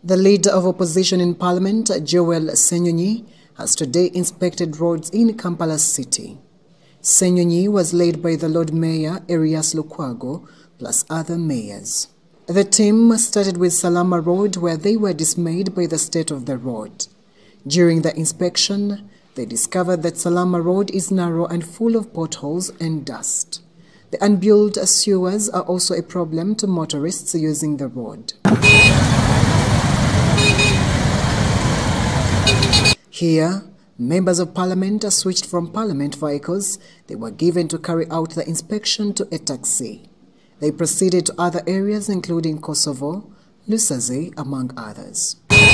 The leader of opposition in Parliament, Joel Ssenyonyi, has today inspected roads in Kampala City. Ssenyonyi was led by the Lord Mayor, Erias Lukwago, plus other mayors. The team started with Salama Road, where they were dismayed by the state of the road. During the inspection, they discovered that Salama Road is narrow and full of potholes and dust. The unbuilt sewers are also a problem to motorists using the road. Here, members of Parliament are switched from Parliament vehicles they were given to carry out the inspection to a taxi. They proceeded to other areas including Kosovo, Lusaze, among others.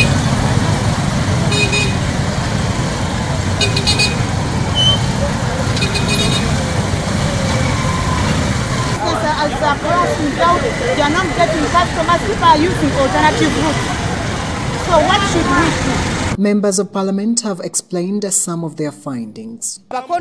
As a class without, they are not getting customers, people are using alternative routes. So what should we do? Members of Parliament have explained some of their findings.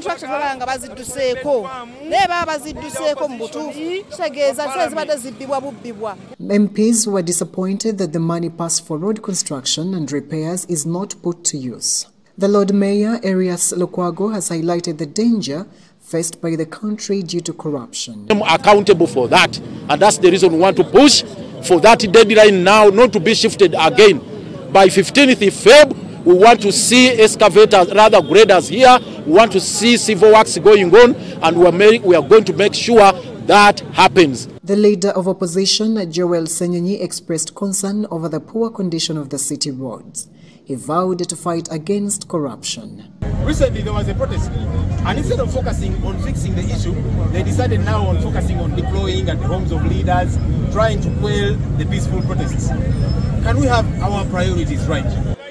MPs were disappointed that the money passed for road construction and repairs is not put to use. The Lord Mayor, Erias Lukwago, has highlighted the danger faced by the country due to corruption. I'm accountable for that, and that's the reason we want to push for that deadline now not to be shifted again. By 15th Feb, we want to see excavators, rather graders here. We want to see civil works going on, and we are going to make sure that happens. The leader of opposition, Joel Ssenyonyi, expressed concern over the poor condition of the city roads. He vowed to fight against corruption. Recently there was a protest, and instead of focusing on fixing the issue, they decided now on focusing on deploying at the homes of leaders, trying to quell the peaceful protests. Can we have our priorities right?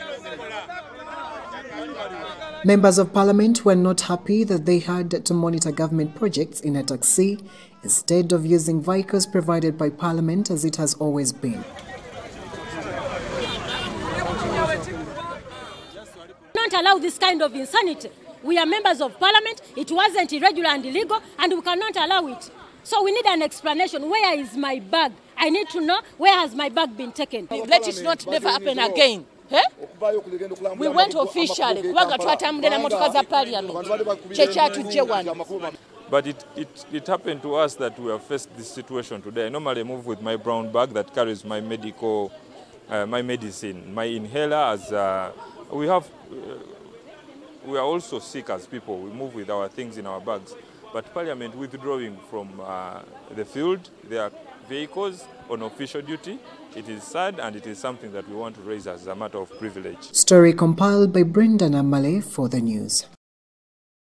Members of Parliament were not happy that they had to monitor government projects in a taxi instead of using vehicles provided by Parliament as it has always been. Not allow this kind of insanity. We are members of Parliament, it wasn't irregular and illegal, and we cannot allow it. So we need an explanation. Where is my bag? I need to know, where has my bag been taken? Let it not never happen again. Eh? We went officially. But it happened to us that we have faced this situation today. I normally move with my brown bag that carries my medical, my medicine, my inhaler. As we are also sick as people. We move with our things in our bags. But Parliament withdrawing from the field, their vehicles on official duty, it is sad, and it is something that we want to raise as a matter of privilege. Story compiled by Brendan Amale for the news.